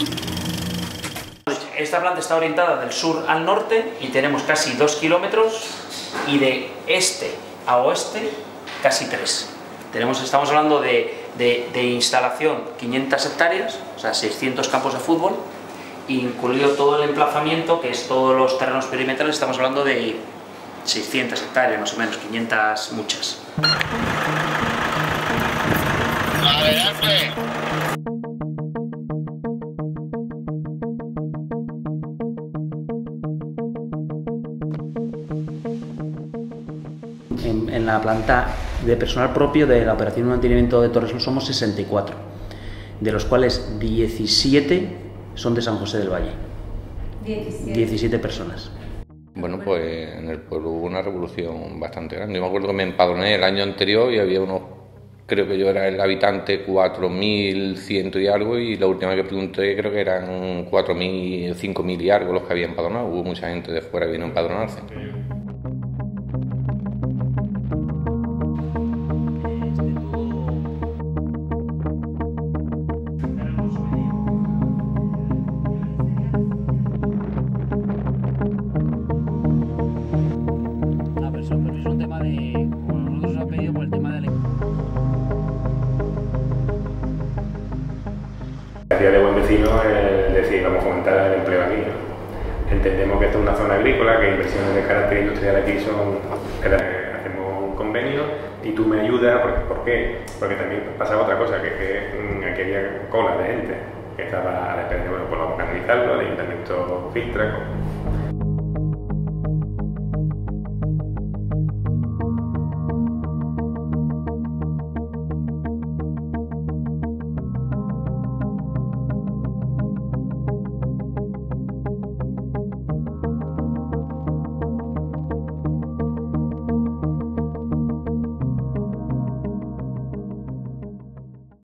Esta planta está orientada del sur al norte y tenemos casi 2 kilómetros y de este a oeste casi 3. Estamos hablando de instalación 500 hectáreas, o sea 600 campos de fútbol, incluido todo el emplazamiento, que es todos los terrenos perimetrales, estamos hablando de 600 hectáreas más o menos, 500 muchas. Adelante. En la planta de personal propio de la operación de mantenimiento de Torres somos 64, de los cuales 17 son de San José del Valle. 17 personas. Bueno, pues en el pueblo hubo una revolución bastante grande. Yo me acuerdo que me empadroné el año anterior y había unos, creo que yo era el habitante 4.100 y algo, y la última que pregunté creo que eran 4.000, 5.000 y algo los que habían empadronado. Hubo mucha gente de fuera que vino a empadronarse. De buen vecino es decir, vamos a fomentar el empleo aquí, ¿no? Entendemos que esto es una zona agrícola, que inversiones de carácter industrial aquí son, hacemos un convenio y tú me ayudas, ¿por qué? Porque también pasa otra cosa, que es que aquí había cola de gente que estaba a la espera de, bueno, pues vamos a canalizarlo, el ayuntamiento filtra.